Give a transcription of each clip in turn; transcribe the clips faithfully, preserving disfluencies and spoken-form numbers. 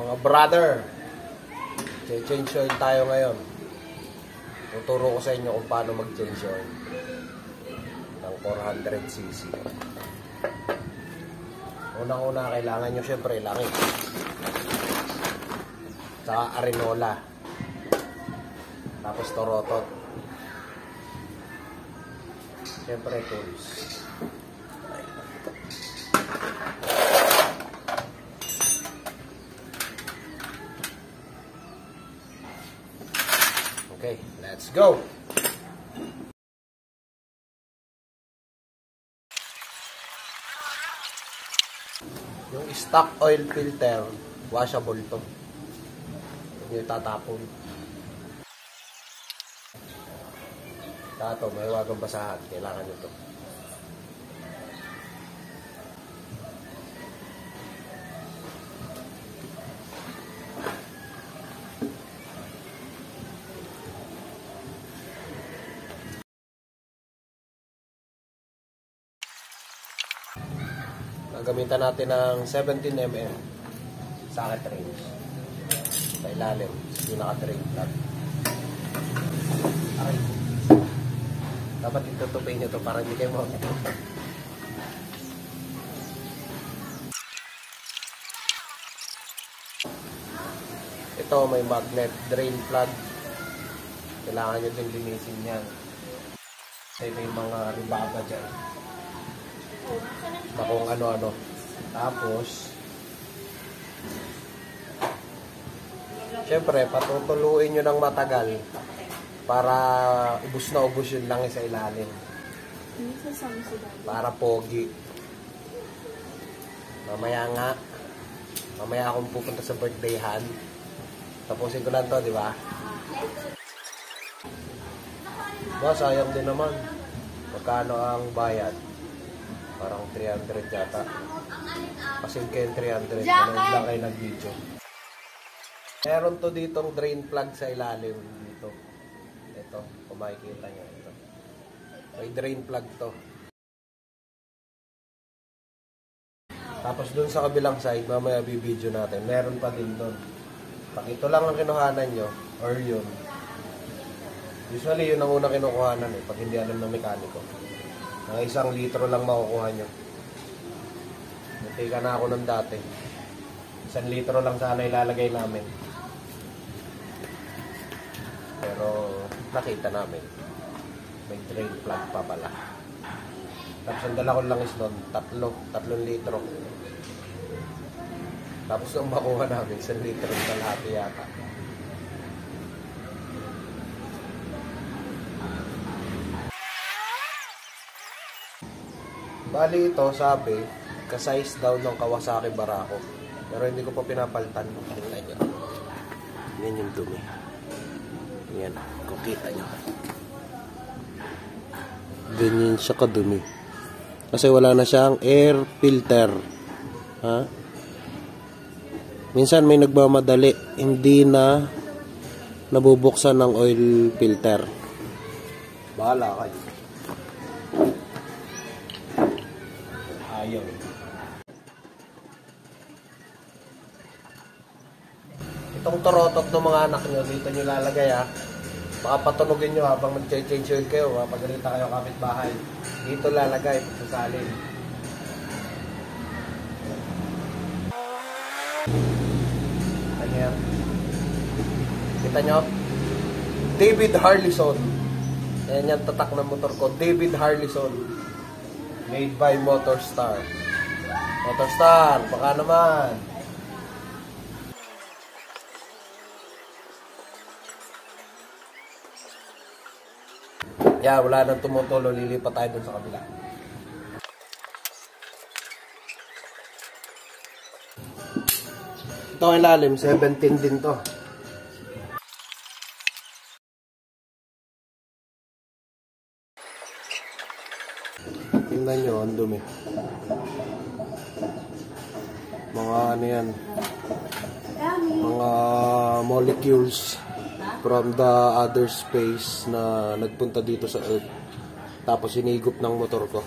Mga brother, change oil tayo ngayon. Tuturo ko sa inyo kung paano mag-change oil ng four hundred c c. Unang-una, kailangan nyo syempre langit. Saka arenola. Tapos torotot. Syempre tools. Okay, let's go! Yung stock oil filter, washable to. Hindi tatapon. Tato, may wagang basahan. Kailangan nyo to. Gamitan natin ng seventeen millimeter socket range sa ilalim, pinaka-drain plug. Aray, dapat itutupin nyo to para hindi kayo makakita. Ito may magnet drain plug, kailangan nyo din linisin yan kasi may mga ribaba dyan na kung ano-ano. Tapos syempre patutuluin nyo ng matagal para ubos na ubos yun lang sa ilalim, para pogi. Mamaya nga mamaya akong pupunta sa birthdayhan, tapusin ko lang to, di ba? Ba, sayang din naman. Magkano ang bayad? Parang three hundred yata. Pasin kayo three hundred. Manood lang kayo nag-video. Meron to ditong drain plug sa ilalim dito. Ito, kung makikita nyo. Ito. May drain plug to. Tapos dun sa kabilang side, mamaya bibideo natin. Meron pa din dun. Pag ito lang ang kinuhanan nyo, or yun. Usually yun ang unang kinukuhanan eh, pag hindi alam ng mekaniko. Ng isang litro lang makukuha nyo. Natika na ako ng dati. Isang litro lang sana ilalagay namin. Pero nakita namin. May drain plug pa pala. Tapos ang dala ko lang is nun, tatlo. Tatlong litro. Tapos nung makuha namin, isang litro ng kalahati yata. Bali ito, sabi, ka-size daw ng Kawasaki Barako. Pero hindi ko pa pinapalitan. Tingnan nyo. Yan yung dumi. Yan, kung kita nyo. Ganyan siya kadumi. Kasi wala na siyang air filter. Ha? Minsan may nagmamadali. Hindi na nabubuksan ng oil filter. Bahala kayo. Ayaw. Itong torotot ng mga anak nyo, dito nyo lalagay ha. Baka patunogin nyo habang nag-change oil kayo ha. Pagkalita kayo kapitbahay. Dito lalagay, sasalin. Ano yan? Kita nyo? David Harlison. Ayan yan, tatak ng motor ko. David Harlison. Made by Motorstar. Motorstar, baka naman. Yeah, wala nang tumutulo. Lilipat tayo dun sa kabila. Ito ang ilalim, seventeen din to. Tingnan nyo, ang dumi. Mga ano yan, mga molecules from the other space na nagpunta dito sa Earth. Tapos sinigop ng motor ko.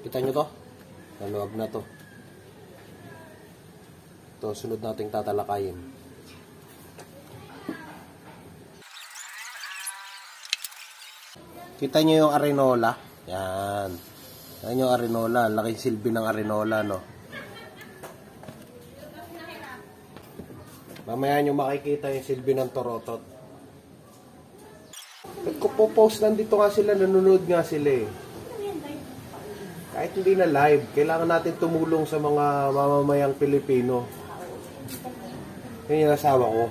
Kita nyo to? Naluwag na to. Ito, sunod nating tatalakayin. Kita nyo yung arenola? Yan. Yan yung arenola. Laking silbi ng arenola, no? Mamaya nyo makikita yung silbi ng torotot. Nagpo-post lang dito nga sila, nanonood nga sila eh. Kahit hindi na live, kailangan natin tumulong sa mga mamamayang Pilipino. Yan yung asawa ko.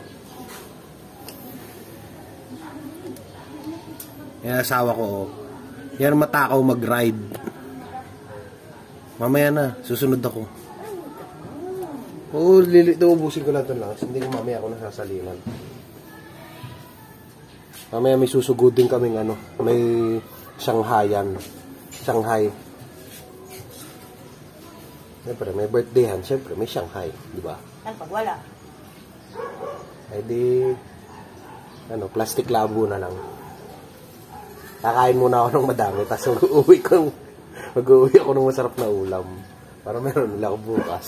Yan ang asawa ko. Oh. Yan matakaw mag-ride. Mamaya na, susunod ako. Oo, ubusin ko lang ito lang. Hindi ko mamaya ako nasasalingan. Mamaya may susugudin kaming ano, may Shanghayan. Shanghai. Siyempre, may birthdayhan. Siyempre, may Shanghai. Di ba? Yan, pag wala. Ay di, ano, plastic labo na lang. Kakain muna ako ng madami, tapos mag-uwi ko, mag-uwi ako ng masarap na ulam. Para meron nila ako bukas.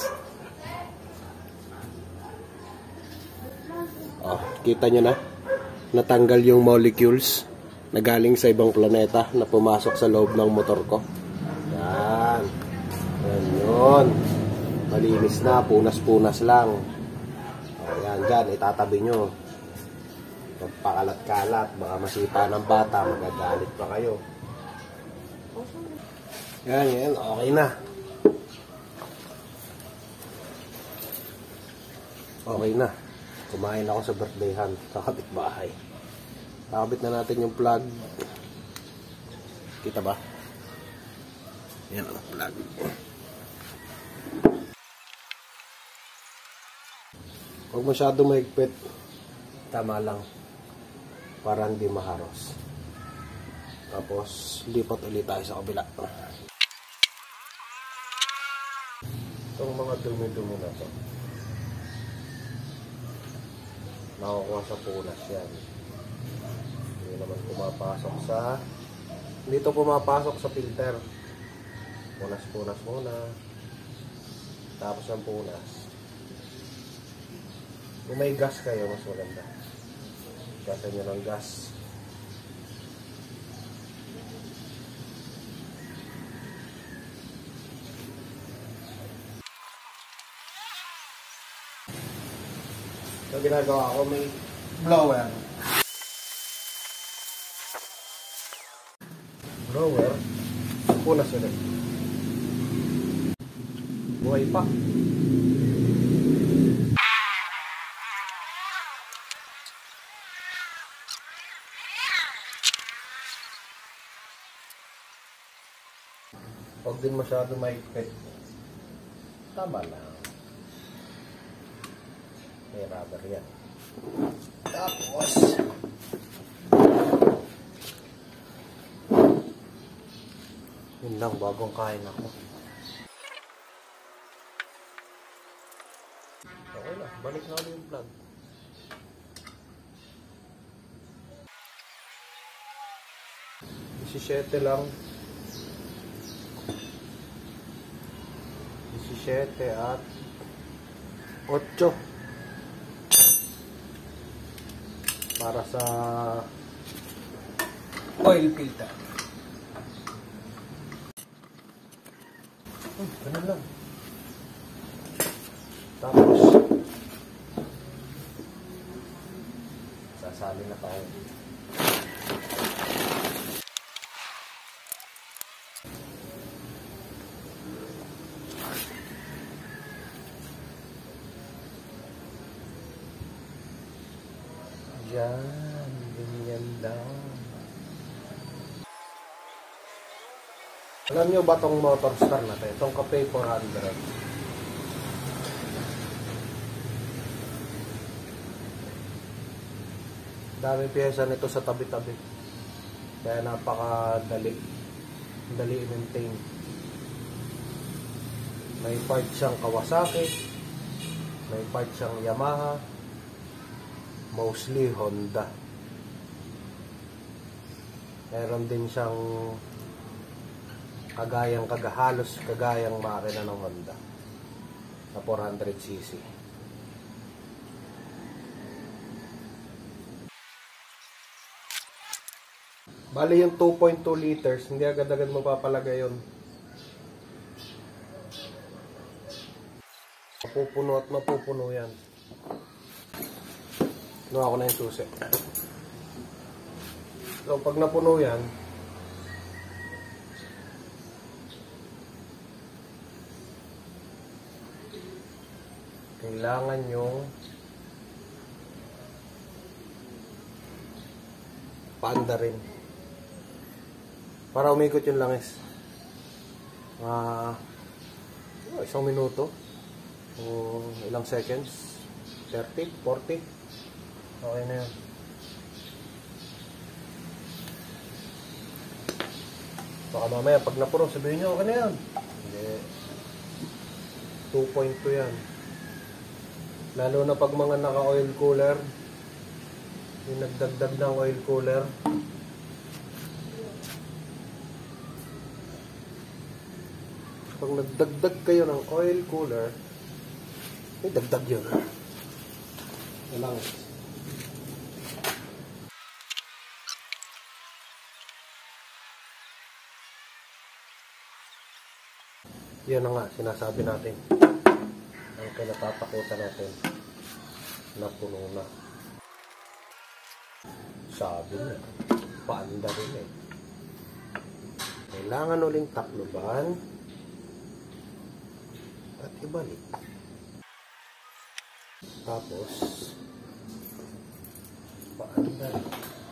Oh, kita nyo na? Natanggal yung molecules na galing sa ibang planeta na pumasok sa loob ng motor ko. Yan. Yan yun. Malinis na, punas-punas lang. O, yan, dyan, itatabi nyo. Magpakalat-kalat, baka masipa ng bata, magagalit pa kayo. Yan, yan, okay na. Okay na. Kumain ako sa birthdayhan sa kapitbahay. Nakabit na natin yung plug. Kita ba? Yan ang plug. Huwag masyado mahigpit. Tama lang. Para hindi maharos. Tapos, lipat ulit tayo sa kabila. Itong mga dumi-dumi na to. Nakukuha sa punas yan. Hindi naman pumapasok sa... Dito pumapasok sa filter. Punas-punas muna. Tapos ang punas. Kung may gas kayo, mas maganda. Gasan nyo ng gas. So, ginagawa ko, may blower. Blower. Punas ulit. Buhay pa. Huwag din masyado mahigpit. Tama lang. May rubber yan. Tapos, yun lang, bagong kain ako. Okay na, balik na ulit yung plug. seventeen lang. seventeen at eight. Para sa oil filter. Hmm, ganun lang. Tapos, sasali na tayo. Yan, ganyan lang. Alam nyo ba itong motorstar natin? Itong cafe four hundred. Dami pyesa nito sa tabi-tabi. Kaya napakadali. Dali i-maintain. May part siyang Kawasaki. May part siyang Yamaha. Mostly Honda. Meron din siyang Kagayang kagahalos, kagayang makina ng Honda na four hundred c c. Bali yung two point two liters, hindi agad-agad mapapalagay yun. Mapupuno at mapupuno yan. Nuha ko na yung susi. So pag napuno yan, kailangan yung paanda rin para umikot yung langis. Ah, uh, isang minuto o ilang seconds, thirty, forty, okay na yan. Baka mamaya pag napuno sabihin nyo okay na yan. Hindi, two point two yan. Lalo na pag mga naka oil cooler, yung nagdagdag ng oil cooler, pag nagdagdag kayo ng oil cooler, may dagdag yun. Yan lang. Yan na nga, sinasabi natin. Ang kinatatakutan natin, napuno na. Sabi niya, paanda rin eh. Kailangan uling takloban at ibalik. Tapos, paanda rin.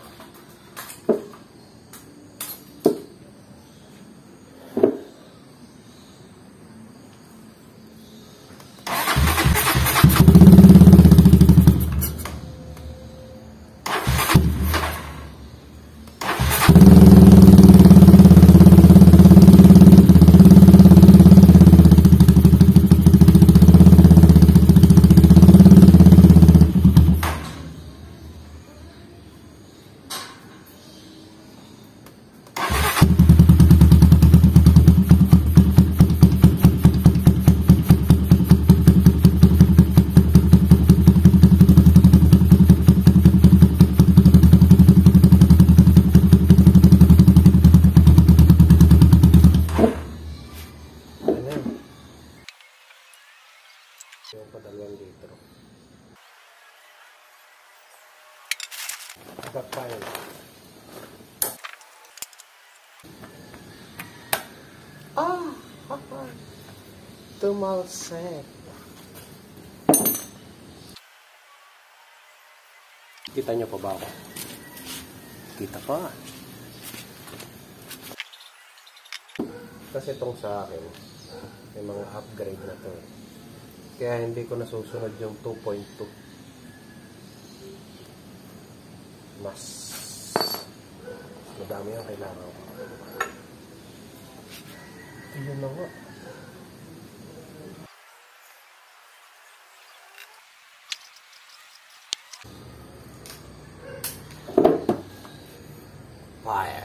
Yung pa dalawang litro. Backfire. Ah! Tumalsek. Kita nyo pa ba ako? Kita pa. Kasi itong sa akin, may mga upgrade na to. Kaya hindi ko nasusunod yung two point two. Mas madami ang kailangan ko. Ito na nga. Fire.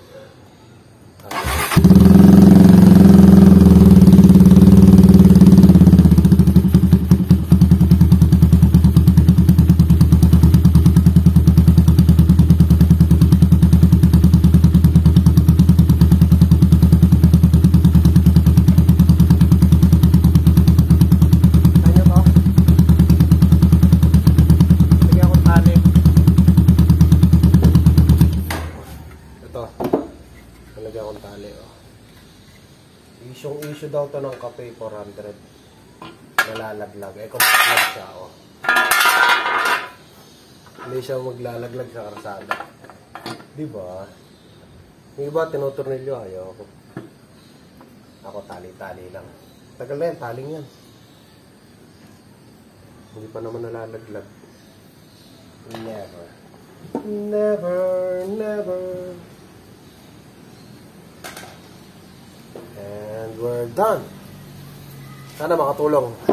Isyong issue daw to ng cafe four hundred. Nalalaglag. Eh kung maglag siya, oh. Hindi siya maglalaglag sa karsada. Diba? Yung iba, tinuturnilyo. Ayaw ako. Ako tali-tali lang. Tagal na yan, taling yan. Hindi pa naman nalalaglag. Never. Never, never. And we're done. Sana makatulong.